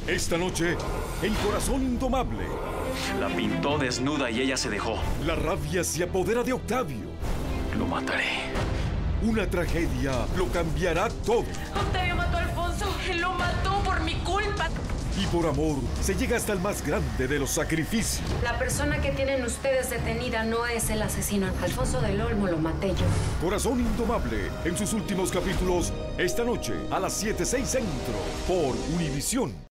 Esta noche, el corazón indomable. La pintó desnuda y ella se dejó. La rabia se apodera de Octavio. Lo mataré. Una tragedia lo cambiará todo. Octavio mató a Alfonso. Él lo mató por mi culpa. Y por amor, se llega hasta el más grande de los sacrificios. La persona que tienen ustedes detenida no es el asesino. Alfonso del Olmo lo maté yo. Corazón indomable, en sus últimos capítulos, esta noche a las 7:06 Centro, por Univisión.